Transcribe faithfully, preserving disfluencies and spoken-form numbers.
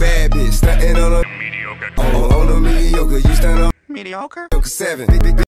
bad bitch, stuntin' on a mediocre. On, on a mediocre, you stand on Mediocre? seven.